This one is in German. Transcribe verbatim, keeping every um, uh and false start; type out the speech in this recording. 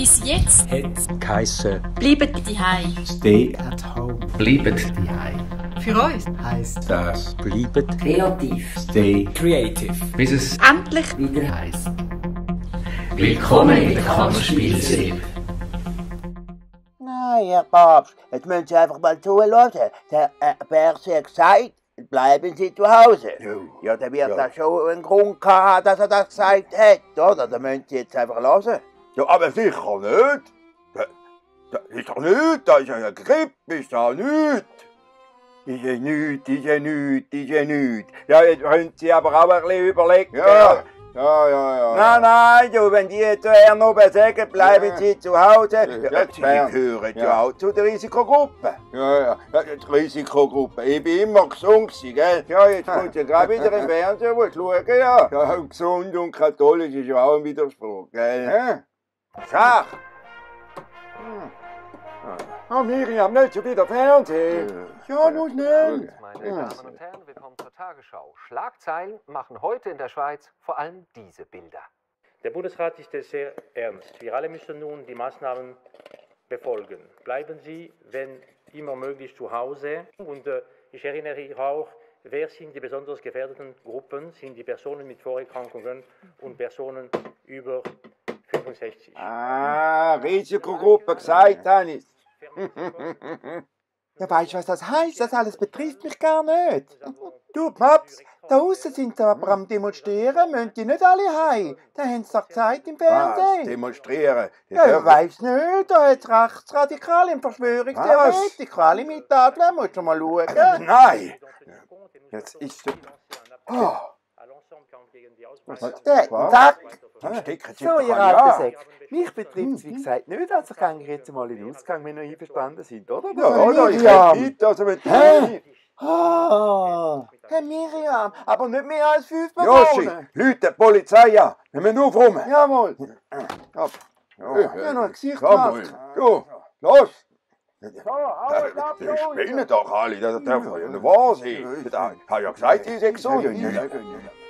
Bis jetzt hat geheissen, bleibt daheim. stay at home. Bleibt daheim. Für uns Heisst das, bleibt, Kreativ. stay Creative. Bis es endlich wieder heisst. Willkommen in der Kammerspielserie. Nein, Herr Papst, jetzt müssen Sie einfach mal zuhören. Der äh, Berse hat gesagt, bleiben Sie zu Hause. Ja, der wird Ja. da schon einen Grund gehabt haben, dass er das gesagt hat, oder? Da müssen Sie jetzt einfach hören. Ja, aber sicher nicht. Da, da ist doch nichts, da ist ja eine Grippe, ist da nichts. Ist ja nichts, ist ja nichts, ist ja nichts. Ja, jetzt können Sie aber auch ein bisschen überlegen. Ja, ja, ja, ja. Nein, nein, du, wenn die jetzt Herrn oben sagen, bleiben Ja. Sie zu Hause, ja, Ja, Sie Bern. gehören ja. Ja. auch zu der Risikogruppe. Ja, ja, ja, die Risikogruppe. Ich bin immer gesund gewesen, gell? Ja, jetzt kommt ja gerade wieder im Fernsehen, wo ich schaue, ja. Ja, und gesund und katholisch ist ja auch ein Widerspruch, gell? Ja. Schach! Oh, Miriam, nicht schon wieder Fernsehen. Ja, nun schnell. Meine Damen und Herren, willkommen zur Tagesschau. Schlagzeilen machen heute in der Schweiz vor allem diese Bilder. Der Bundesrat ist es sehr ernst. Wir alle müssen nun die Maßnahmen befolgen. Bleiben Sie, wenn immer möglich, zu Hause. Und äh, ich erinnere hier auch, wer sind die besonders gefährdeten Gruppen? Sind die Personen mit Vorerkrankungen und Personen über fünfundsechzig. Ah, Risikogruppe gesagt, habe ich. Ja, weißt du, was das heisst? Das alles betrifft mich gar nicht. Du, Paps, da außen sind sie aber am Demonstrieren, müssen die nicht alle heim. Da haben sie doch gesagt im Was? Fernsehen. Demonstrieren. Ja, ich weiss nicht, da hat Rechtsradikale im Verschwörungstheoretiker, alle Mittagler, musst du mal schauen. Nein! Jetzt ist es. Oh. Der, zack! Stecken Sie So, doch ihr alle alten an. Säcke. Mich betrifft es, wie gesagt, nicht, also kann ich jetzt mal in den Ausgang, wenn ihr einverstanden sind, oder? Ja, oder? Ich Miriam. rede nicht, also mit Hä? Ah, Herr Miriam, aber nicht mehr als fünf Joshi, Personen. Leute, die Polizei an. Wir müssen aufräumen. Jawohl. Ja, Ja, noch ein Gesicht komm mal. gemacht. Du, los! So, alles ab, Die spinnen doch alle, das darf ja nicht wahr sein. Ich habe ja gesagt, die sind gesund.